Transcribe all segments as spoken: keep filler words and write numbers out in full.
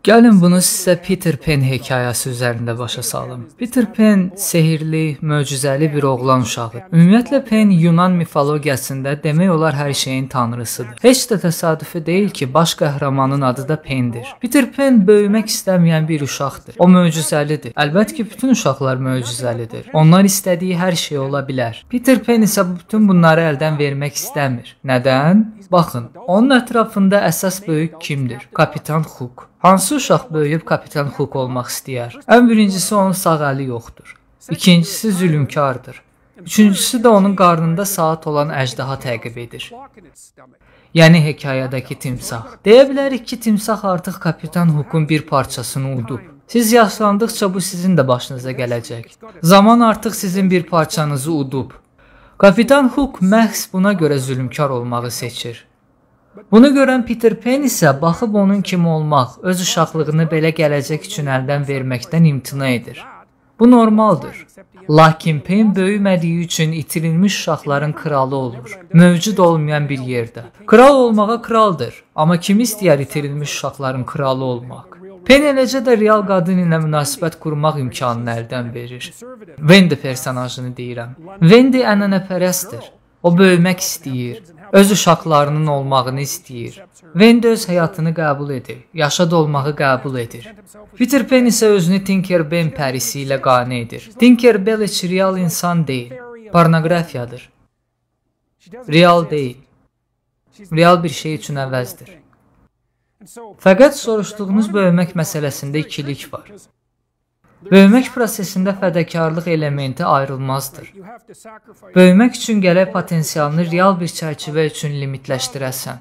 Gəlin bunu sizə Peter Pan hekayəsi üzərində başa salım. Peter Pan sehirli, möcüzəli bir oğlan uşağıdır. Ümumiyyətlə Pan Yunan mifologiyasında demək olar hər şeyin tanrısıdır. Heç də təsadüfi deyil ki, baş qəhrəmanın adı da Pandir. Peter Pan böyümək istəməyən bir uşaqdır. O möcüzəlidir. Əlbəttə ki, bütün uşaqlar möcüzəlidir. Onlar istədiyi hər şey ola bilər. Peter Pan isə bütün bunları əldən vermək istəmir. Nədən? Baxın, onun ətrafında əsas böyük kimdir? Kapitan Hook. Hansı uşaq böyüyüb Kapitan Hook olmaq istəyər? Ən birincisi onun sağ əli yoxdur. İkincisi zülmkardır. Üçüncüsü də onun qarnında saat olan əjdaha təqib edir. Yəni hekayədəki timsah. Deyə bilərik ki, timsah artıq Kapitan Hook'un bir parçasını udub. Siz yaşlandıqca bu sizin də başınıza gələcək. Zaman artıq sizin bir parçanızı udub. Kapitan Hook məhz buna görə zülmkar olmağı seçir. Bunu görən Peter Pan isə baxıb onun kimi olmaq, öz uşaqlığını belə gələcək üçün əldən verməkdən imtina edir. Bu normaldır. Lakin Pan böyümədiyi üçün itirilmiş uşaqların kralı olur. Mövcud olmayan bir yerdə. Kral olmağa kraldır, amma kim istəyər itirilmiş uşaqların kralı olmaq? Pan eləcə də real qadın ilə münasibət qurmaq imkanını əldən verir. Wendy personajını deyirəm. Wendy ənənəpərəstdir. O böyümək istəyir, öz uşaqlarının olmağını istəyir. Wendy öz həyatını qəbul edir, yaşad olmağı qəbul edir. Peter Pan isə özünü Tinkerbell pərisi ilə qane edir. Tinkerbell heç real insan deyil, pornografiyadır. Real deyil, real bir şey üçün əvəzdir. Fəqət soruşduğunuz böyümək məsələsində ikilik var. Böyümək prosesində fədakarlıq elementi ayrılmazdır. Böyümək üçün gərək potensialını real bir çərçivə üçün limitləşdirəsən.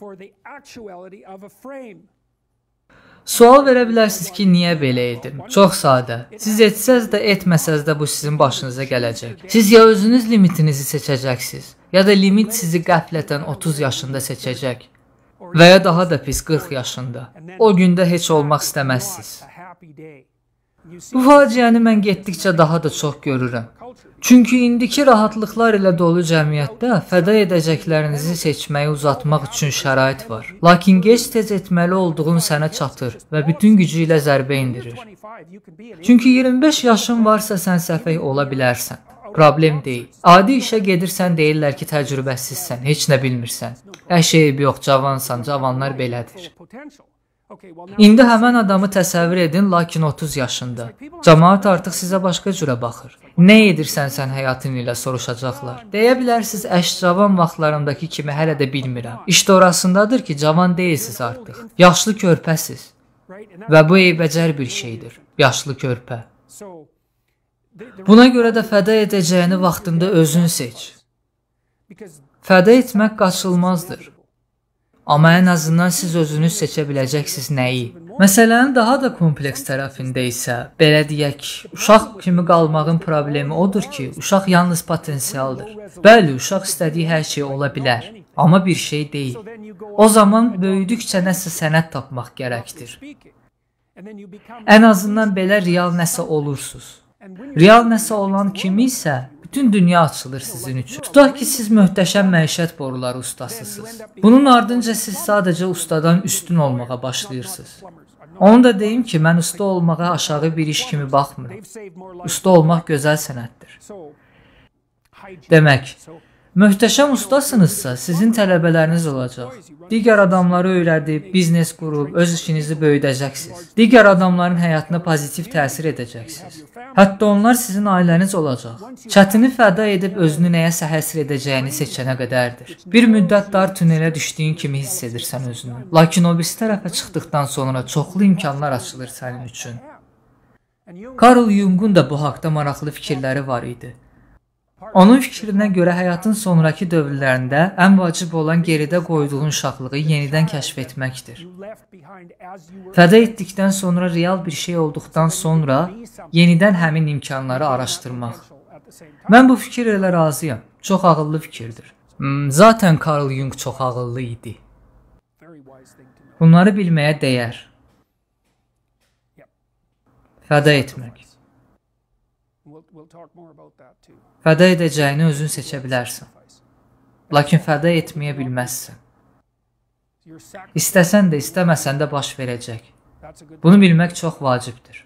Sual verə bilərsiniz ki, niyə belə edim? Çox sadə. Siz etsəz də, etməsəz də bu sizin başınıza gələcək. Siz ya özünüz limitinizi seçəcəksiniz, ya da limit sizi qəflətən otuz yaşında seçəcək. Və ya daha da pis qırx yaşında. O gündə heç olmaq istəməzsiniz. Bu faciəni mən getdikcə daha da çox görürəm. Çünki indiki rahatlıqlar ilə dolu cəmiyyətdə fəda edəcəklərinizi seçməyi uzatmaq üçün şərait var. Lakin gec-tez etməli olduğun sənə çatır və bütün gücü ilə zərbə indirir. Çünki iyirmi beş yaşın varsa sən səfeh ola bilərsən. Problem deyil. Adi işə gedirsən, deyirlər ki, təcrübəsizsən, heç nə bilmirsən. Əş eybi yox, cavansan, cavanlar belədir. İndi həmən adamı təsəvvür edin, lakin otuz yaşında. Cəmaət artıq sizə başqa cürə baxır. Nə edirsən sən həyatın ilə soruşacaqlar. Deyə bilərsiniz, əş cavan vaxtlarımdakı kimi hələ də bilmirəm. İşdə orasındadır ki, cavan deyilsiniz artıq. Yaşlı körpəsiz. Və bu eybəcər bir şeydir. Yaşlı körpə. Buna görə də fəda edəcəyini vaxtında özün seç. Fəda etmək qaçılmazdır. Amma ən azından siz özünüz seçə biləcəksiniz nəyi. Məsələnin daha da kompleks tərəfində isə, belə deyək, uşaq kimi qalmağın problemi odur ki, uşaq yalnız potensialdır. Bəli, uşaq istədiyi hər şey ola bilər, amma bir şey deyil. O zaman böyüdükcə nəsə sənət tapmaq gərəkdir. Ən azından belə real nəsə olursunuz. Real nəsə olan kimi isə, bütün dünya açılır sizin üçün. Tutaq ki, siz möhtəşəm məişət boruları ustasısınız. Bunun ardınca siz sadəcə ustadan üstün olmağa başlayırsınız. Onu da deyim ki, mən usta olmağa aşağı bir iş kimi baxmıram. Usta olmaq gözəl sənətdir. Demək, möhtəşəm ustasınızsa, sizin tələbələriniz olacaq. Digər adamları öyrədib, biznes qurub, öz işinizi böyüdəcəksiniz. Digər adamların həyatına pozitiv təsir edəcəksiniz. Hətta onlar sizin ailəniz olacaq. Çətini fəda edib özünü nəyəsə həsr edəcəyini seçənə qədərdir. Bir müddət dar tünelə düşdüyün kimi hiss edirsən özünü. Lakin o birisi tərəfə çıxdıqdan sonra çoxlu imkanlar açılır sənin üçün. Carl Jung'un da bu haqda maraqlı fikirləri var idi. Onun fikrinə görə həyatın sonraki dövrlərində ən vacib olan geridə qoyduğun uşaqlığı yenidən kəşf etməkdir. Fəda etdikdən sonra real bir şey olduqdan sonra yenidən həmin imkanları araşdırmaq. Mən bu fikir ilə razıyam. Çox ağıllı fikirdir. Hmm, zaten Carl Jung çox ağıllı idi. Bunları bilməyə dəyər. Fəda etmək. Fəda edəcəyini özün seçə bilərsən. Lakin fəda etməyə bilməzsən. İstəsən də, istəməsən də baş verəcək. Bunu bilmək çox vacibdir.